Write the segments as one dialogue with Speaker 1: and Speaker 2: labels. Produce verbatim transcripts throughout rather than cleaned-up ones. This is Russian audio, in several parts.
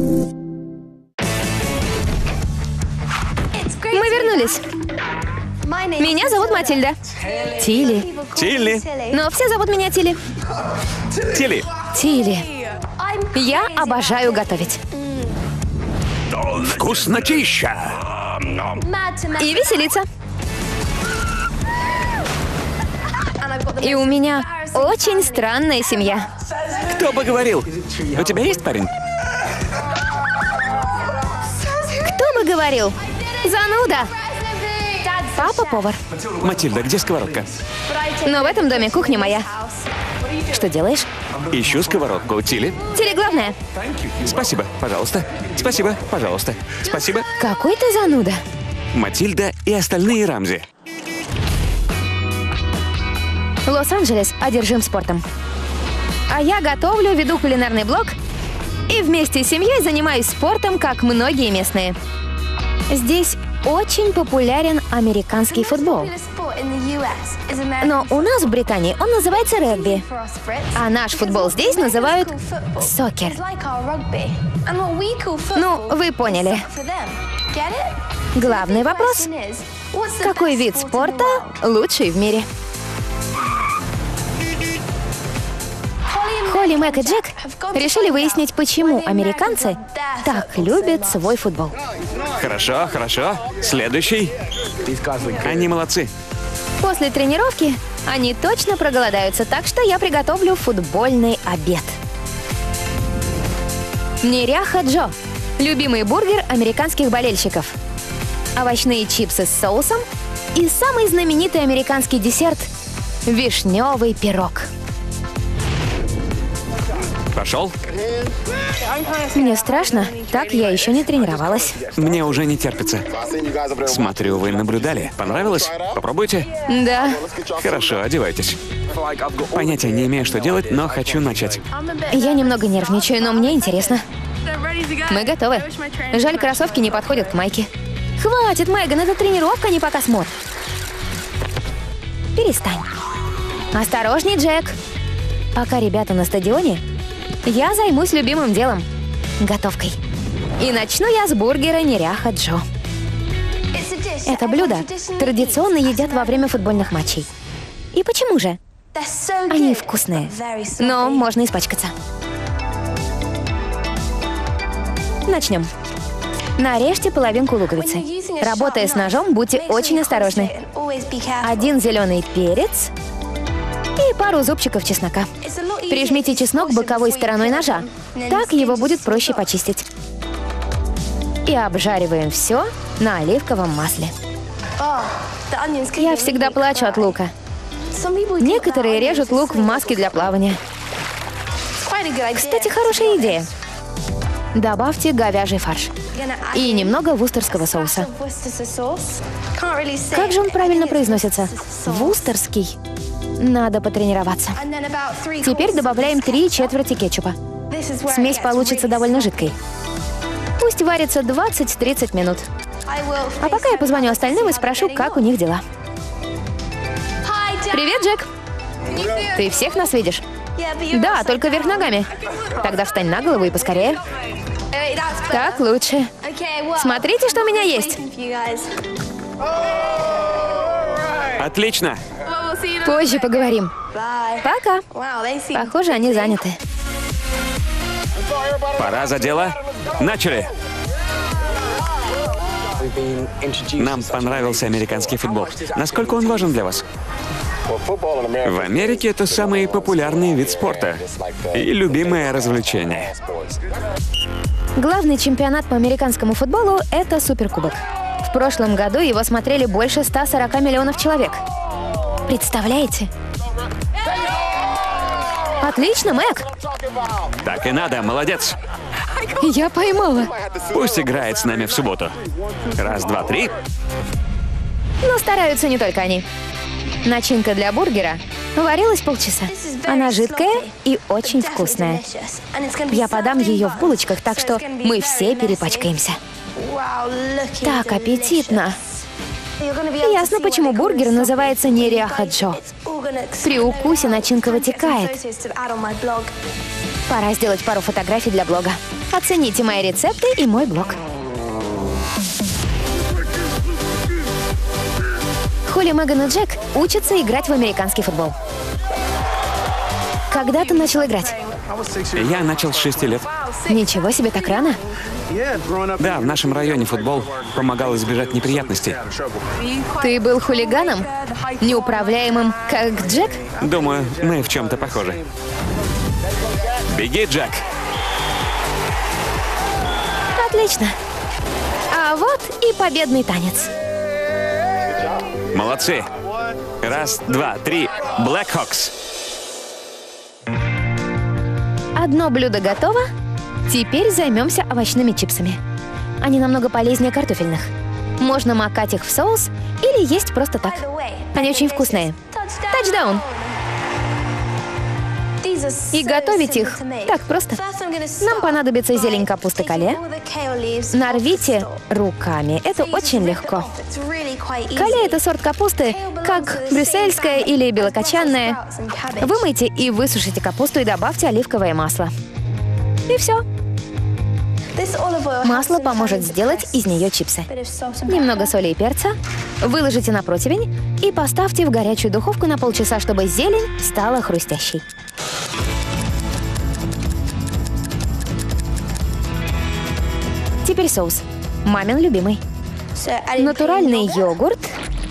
Speaker 1: Мы вернулись. Меня зовут Матильда. Тилли.
Speaker 2: Тилли.
Speaker 1: Но все зовут меня Тилли.
Speaker 2: Тилли.
Speaker 1: Тилли. Я обожаю готовить.
Speaker 2: Вкуснотища.
Speaker 1: И веселиться. И у меня очень странная семья.
Speaker 2: Кто бы говорил? У тебя есть парень?
Speaker 1: Кто бы говорил? Зануда. Папа повар.
Speaker 2: Матильда, где сковородка?
Speaker 1: Но в этом доме кухня моя. Что делаешь?
Speaker 2: Ищу сковородку. Тилли.
Speaker 1: Тилли главное.
Speaker 2: Спасибо, пожалуйста. Спасибо, пожалуйста. Спасибо.
Speaker 1: Какой ты зануда.
Speaker 2: Матильда и остальные Рамзи.
Speaker 1: Лос-Анджелес одержим спортом. А я готовлю, веду кулинарный блог и вместе с семьей занимаюсь спортом, как многие местные. Здесь очень популярен американский футбол. Но у нас в Британии он называется регби. А наш футбол здесь называют сокер. Ну, вы поняли. Главный вопрос — какой вид спорта лучший в мире? Холли, Мэг и Джек решили выяснить, почему американцы так любят свой футбол.
Speaker 2: Хорошо, хорошо. Следующий. Они молодцы.
Speaker 1: После тренировки они точно проголодаются, так что я приготовлю футбольный обед. Неряха Джо. Любимый бургер американских болельщиков. Овощные чипсы с соусом и самый знаменитый американский десерт — вишневый пирог.
Speaker 2: Пошел.
Speaker 1: Мне страшно, так я еще не тренировалась.
Speaker 2: Мне уже не терпится. Смотрю, вы наблюдали. Понравилось? Попробуйте?
Speaker 1: Да.
Speaker 2: Хорошо, одевайтесь. Понятия не имею, что делать, но хочу начать.
Speaker 1: Я немного нервничаю, но мне интересно. Мы готовы. Жаль, кроссовки не подходят к майке. Хватит, Меган, это тренировка, не показ мод. Перестань. Осторожней, Джек. Пока ребята на стадионе, я займусь любимым делом — готовкой. И начну я с бургера Неряха Джо. Это блюдо традиционно едят во время футбольных матчей. И почему же? Они вкусные, но можно испачкаться. Начнем. Нарежьте половинку луковицы. Работая с ножом, будьте очень осторожны. Один зеленый перец и пару зубчиков чеснока. Прижмите чеснок боковой стороной ножа. Так его будет проще почистить. И обжариваем все на оливковом масле. Я всегда плачу от лука. Некоторые режут лук в маске для плавания. Кстати, хорошая идея. Добавьте говяжий фарш и немного вустерского соуса. Как же он правильно произносится? Вустерский. Надо потренироваться. Теперь добавляем три четверти кетчупа. Смесь получится довольно жидкой. Пусть варится двадцать-тридцать минут. А пока я позвоню остальным и спрошу, как у них дела. Привет, Джек. Ты всех нас видишь? Да, только вверх ногами. Тогда встань на голову и поскорее. Так лучше. Смотрите, что у меня есть.
Speaker 2: Отлично.
Speaker 1: Позже поговорим. Пока. Похоже, они заняты.
Speaker 2: Пора за дело. Начали. Нам понравился американский футбол. Насколько он важен для вас? В Америке это самый популярный вид спорта и любимое развлечение.
Speaker 1: Главный чемпионат по американскому футболу — это Суперкубок. В прошлом году его смотрели больше ста сорока миллионов человек. Представляете? Отлично, Мэг!
Speaker 2: Так и надо, молодец.
Speaker 1: Я поймала.
Speaker 2: Пусть играет с нами в субботу. Раз, два, три.
Speaker 1: Но стараются не только они. Начинка для бургера варилась полчаса. Она жидкая и очень вкусная. Я подам ее в булочках, так что мы все перепачкаемся. Так аппетитно. Ясно, почему бургер называется Неряха Джо. При укусе начинка вытекает. Пора сделать пару фотографий для блога. Оцените мои рецепты и мой блог. Холли, Меган и Джек учатся играть в американский футбол. Когда ты начал играть?
Speaker 2: Я начал с шести лет.
Speaker 1: Ничего себе, так рано.
Speaker 2: Да, в нашем районе футбол помогал избежать неприятностей.
Speaker 1: Ты был хулиганом? Неуправляемым, как Джек?
Speaker 2: Думаю, мы в чем-то похожи. Беги, Джек!
Speaker 1: Отлично. А вот и победный танец.
Speaker 2: Молодцы! Раз, два, три. Blackhawks.
Speaker 1: Одно блюдо готово. Теперь займемся овощными чипсами. Они намного полезнее картофельных. Можно макать их в соус или есть просто так. Они очень вкусные. Тачдаун! И готовить их так просто. Нам понадобится зелень капусты кале. Нарвите руками. Это очень легко. Кале — это сорт капусты, как брюссельская или белокочанная. Вымойте и высушите капусту и добавьте оливковое масло. И все. Масло поможет сделать из нее чипсы. Немного соли и перца. Выложите на противень и поставьте в горячую духовку на полчаса, чтобы зелень стала хрустящей. Теперь соус. Мамин любимый. Натуральный йогурт.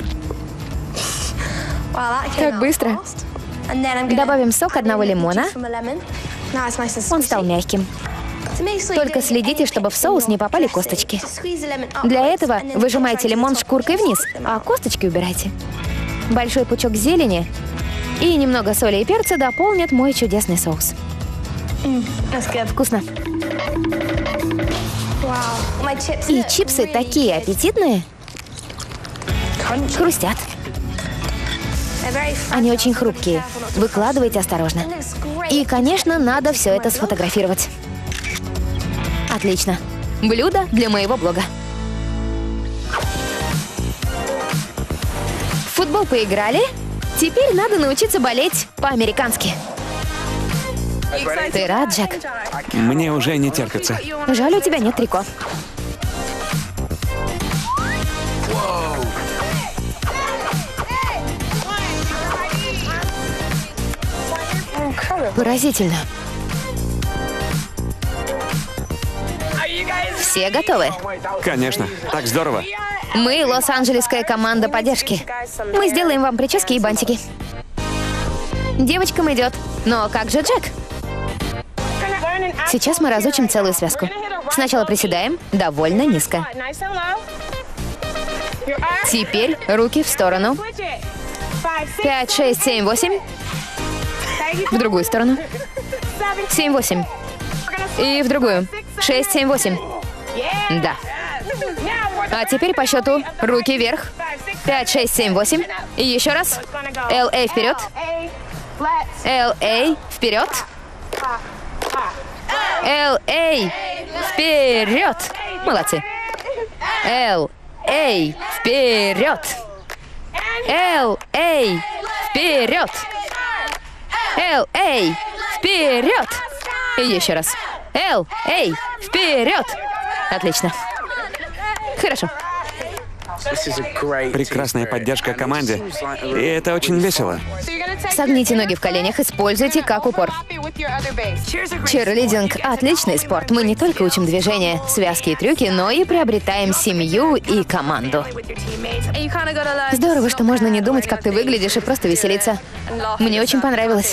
Speaker 1: Как быстро. Добавим сок одного лимона. Он стал мягким. Только следите, чтобы в соус не попали косточки. Для этого выжимайте лимон шкуркой вниз, а косточки убирайте. Большой пучок зелени и немного соли и перца дополнят мой чудесный соус. Вкусно. И чипсы такие аппетитные. Хрустят. Они очень хрупкие. Выкладывайте осторожно. И, конечно, надо все это сфотографировать. Отлично. Блюдо для моего блога. В футбол поиграли. Теперь надо научиться болеть по-американски. Ты рад, Джек?
Speaker 2: Мне уже не терпится.
Speaker 1: Жаль, у тебя нет трико. Поразительно. Все готовы?
Speaker 2: Конечно. Так здорово.
Speaker 1: Мы лос-анджелесская команда поддержки. Мы сделаем вам прически и бантики. Девочкам идет. Но как же Джек? Сейчас мы разучим целую связку. Сначала приседаем довольно низко. Теперь руки в сторону. Пять, шесть, семь, восемь. В другую сторону. Семь, восемь. И в другую. Шесть, семь, восемь. Да. А теперь по счету руки вверх. Пять, шесть, семь, восемь. И еще раз. эл эй вперед. эл эй вперед. эл эй вперед. Молодцы. эл эй вперед. эл эй вперед. эл эй вперед. И еще раз. эл эй вперед. Отлично. Хорошо.
Speaker 2: Прекрасная поддержка команде. И это очень весело.
Speaker 1: Согните ноги в коленях, используйте как упор. Чирлидинг — отличный спорт. Мы не только учим движения, связки и трюки, но и приобретаем семью и команду. Здорово, что можно не думать, как ты выглядишь, и просто веселиться. Мне очень понравилось.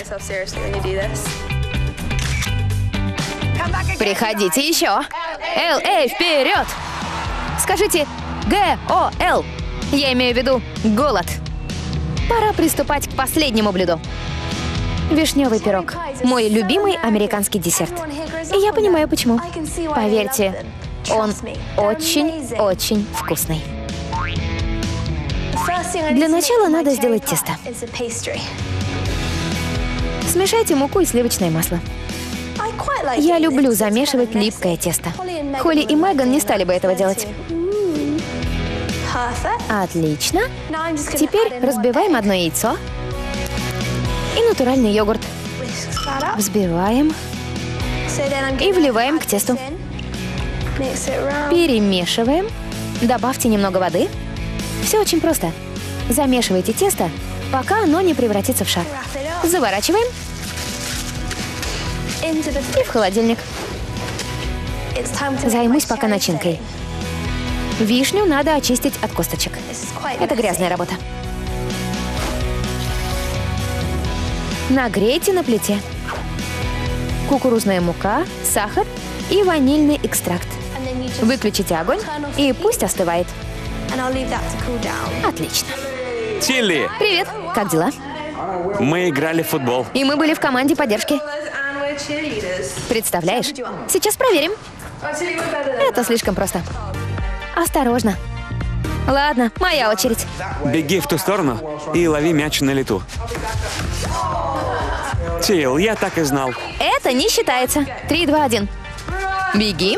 Speaker 1: Приходите еще. эл эй вперед! Скажите Г О Л. Я имею в виду голод. Пора приступать к последнему блюду. Вишневый пирог. Мой любимый американский десерт. И я понимаю, почему. Поверьте, он очень-очень вкусный. Для начала надо сделать тесто. Смешайте муку и сливочное масло. Я люблю замешивать липкое тесто. Холли и Меган не стали бы этого делать. Отлично. Теперь разбиваем одно яйцо и натуральный йогурт. Взбиваем. И вливаем к тесту. Перемешиваем. Добавьте немного воды. Все очень просто. Замешивайте тесто, пока оно не превратится в шар. Заворачиваем. И в холодильник. Займусь пока начинкой. Вишню надо очистить от косточек. Это грязная работа. Нагрейте на плите. Кукурузная мука, сахар и ванильный экстракт. Выключите огонь и пусть остывает. Отлично.
Speaker 2: Тилли,
Speaker 1: Привет. Как дела?
Speaker 2: мы играли в футбол.
Speaker 1: И мы были в команде поддержки. Представляешь? Сейчас проверим. Это слишком просто. Осторожно. Ладно, моя очередь.
Speaker 2: Беги в ту сторону и лови мяч на лету. Тил, я так и знал.
Speaker 1: Это не считается. Три, два, один. Беги.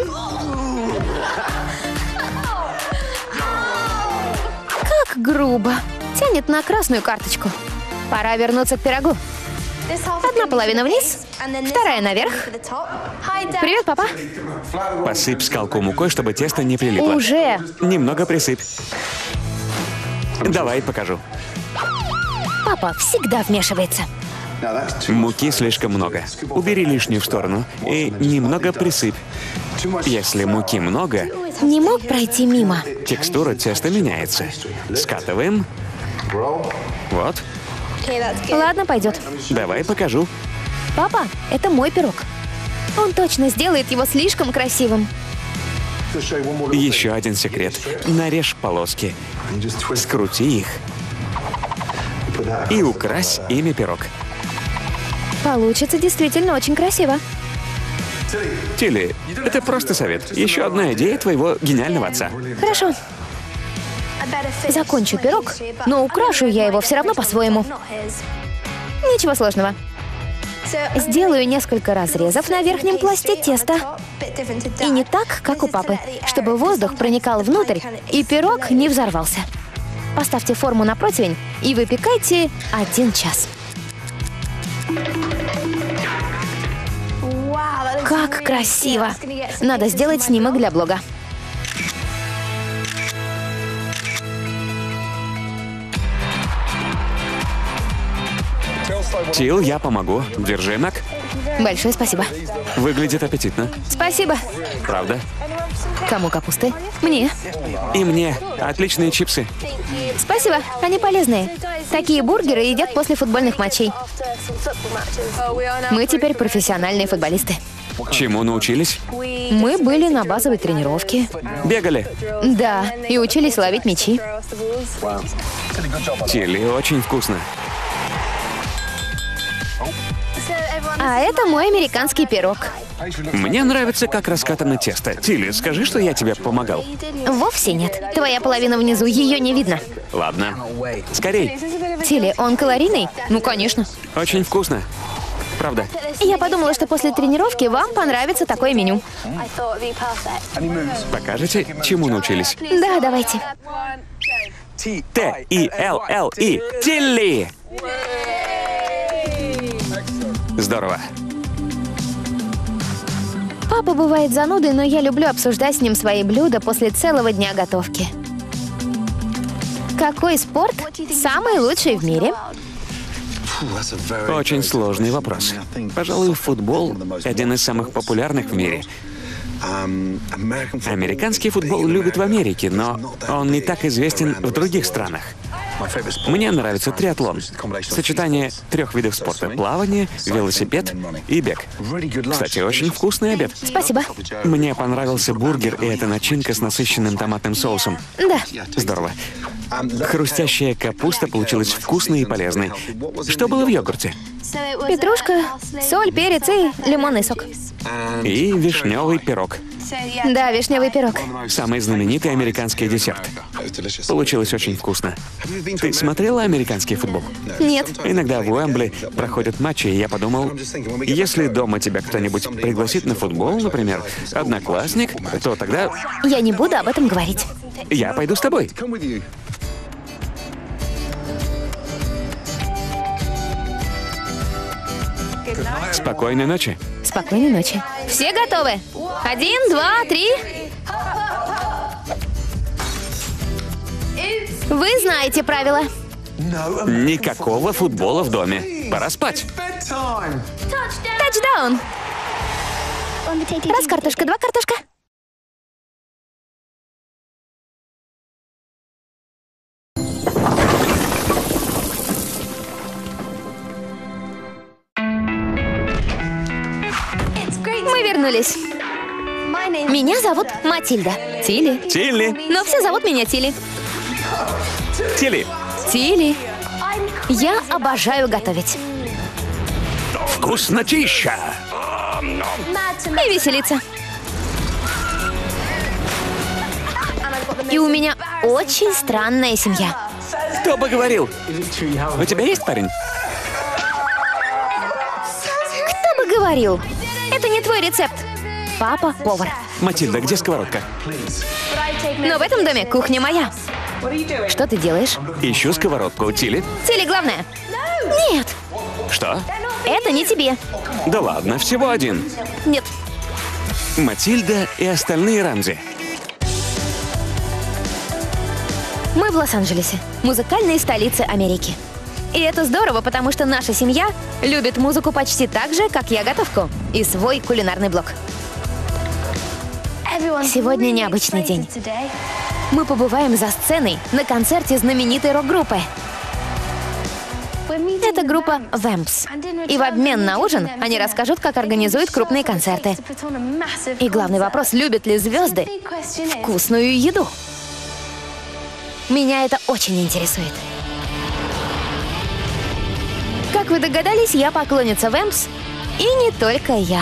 Speaker 1: Как грубо. Тянет на красную карточку. Пора вернуться к пирогу. Одна половина вниз, вторая наверх. Привет, папа.
Speaker 2: Посыпь скалку мукой, чтобы тесто не прилипло.
Speaker 1: Уже.
Speaker 2: Немного присыпь. Давай покажу.
Speaker 1: Папа всегда вмешивается.
Speaker 2: Муки слишком много. Убери лишнюю в сторону и немного присыпь. Если муки много,
Speaker 1: Не мог пройти мимо.
Speaker 2: текстура теста меняется. Скатываем. Вот.
Speaker 1: Ладно, пойдет.
Speaker 2: Давай покажу.
Speaker 1: Папа, это мой пирог. Он точно сделает его слишком красивым.
Speaker 2: Еще один секрет. Нарежь полоски. Скрути их. И укрась ими пирог.
Speaker 1: Получится действительно очень красиво.
Speaker 2: Тилли, это просто совет. Еще одна идея твоего гениального отца.
Speaker 1: Хорошо. Закончу пирог, но украшу я его все равно по-своему. Ничего сложного. Сделаю несколько разрезов на верхнем пласте теста. И не так, как у папы, чтобы воздух проникал внутрь и пирог не взорвался. Поставьте форму на противень и выпекайте один час. Как красиво! Надо сделать снимок для блога.
Speaker 2: Тил, я помогу. Держи, Мак.
Speaker 1: Большое спасибо.
Speaker 2: Выглядит аппетитно.
Speaker 1: Спасибо.
Speaker 2: Правда?
Speaker 1: Кому капусты? Мне.
Speaker 2: И мне. Отличные чипсы.
Speaker 1: Спасибо, они полезные. Такие бургеры едят после футбольных матчей. Мы теперь профессиональные футболисты.
Speaker 2: Чему научились?
Speaker 1: Мы были на базовой тренировке.
Speaker 2: Бегали.
Speaker 1: Да, и учились ловить мячи.
Speaker 2: Тилли, очень вкусно.
Speaker 1: А это мой американский пирог.
Speaker 2: Мне нравится, как раскатано тесто. Тилли, скажи, что я тебе помогал.
Speaker 1: Вовсе нет. Твоя половина внизу, ее не видно.
Speaker 2: Ладно. Скорей.
Speaker 1: Тилли, он калорийный? Ну, конечно.
Speaker 2: Очень вкусно. Правда.
Speaker 1: Я подумала, что после тренировки вам понравится такое меню.
Speaker 2: Покажете, чему научились?
Speaker 1: Да, давайте.
Speaker 2: Т И Л Л И. Тилли! Здорово.
Speaker 1: Папа бывает занудой, но я люблю обсуждать с ним свои блюда после целого дня готовки. Какой спорт самый лучший в мире?
Speaker 2: Очень сложный вопрос. Пожалуй, футбол — один из самых популярных в мире. Американский футбол любят в Америке, но он не так известен в других странах. Мне нравится триатлон. Сочетание трех видов спорта: плавание, велосипед и бег. Кстати, очень вкусный обед.
Speaker 1: Спасибо.
Speaker 2: Мне понравился бургер и эта начинка с насыщенным томатным соусом.
Speaker 1: Да.
Speaker 2: Здорово. Хрустящая капуста получилась вкусной и полезной. Что было в йогурте?
Speaker 1: Петрушка, соль, перец и лимонный сок.
Speaker 2: И вишневый пирог.
Speaker 1: Да, вишневый пирог.
Speaker 2: Самый знаменитый американский десерт. Получилось очень вкусно. Ты смотрела американский футбол?
Speaker 1: Нет.
Speaker 2: Иногда в Уэмбли проходят матчи, и я подумал, если дома тебя кто-нибудь пригласит на футбол, например, одноклассник, то тогда
Speaker 1: Я не буду об этом говорить.
Speaker 2: я пойду с тобой. Спокойной ночи.
Speaker 1: Спокойной ночи. Все готовы? Один, два, три. Вы знаете правила.
Speaker 2: Никакого футбола в доме. Пора спать.
Speaker 1: Тачдаун. Раз картошка, два картошка. Мы вернулись. Меня зовут Матильда. Тилли.
Speaker 2: Тилли.
Speaker 1: Но все зовут меня Тилли.
Speaker 2: Тилли.
Speaker 1: Тилли. Я обожаю готовить.
Speaker 2: Вкуснотища.
Speaker 1: И веселиться. И у меня очень странная семья.
Speaker 2: Кто бы говорил? У тебя есть парень?
Speaker 1: Кто бы говорил? Это не твой рецепт. Папа — повар.
Speaker 2: Матильда, где сковородка?
Speaker 1: Но в этом доме кухня моя. Что ты делаешь?
Speaker 2: Ищу сковородку. Тилли?
Speaker 1: Тилли, главное. Нет,
Speaker 2: Что?
Speaker 1: это не тебе.
Speaker 2: Да ладно, всего один.
Speaker 1: Нет.
Speaker 2: Матильда и остальные Рамзи.
Speaker 1: Мы в Лос-Анджелесе, музыкальной столице Америки. И это здорово, потому что наша семья любит музыку почти так же, как я готовку и свой кулинарный блог. Сегодня необычный день. Мы побываем за сценой на концерте знаменитой рок-группы. Это группа Вэмпс. И в обмен на ужин они расскажут, как организуют крупные концерты. И главный вопрос — любят ли звезды вкусную еду? Меня это очень интересует. Как вы догадались, я поклонница Вэмпс. И не только я.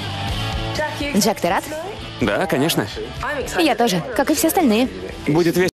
Speaker 1: Джек, ты рад?
Speaker 2: Да, конечно.
Speaker 1: Я тоже, как и все остальные.
Speaker 2: Будет весело.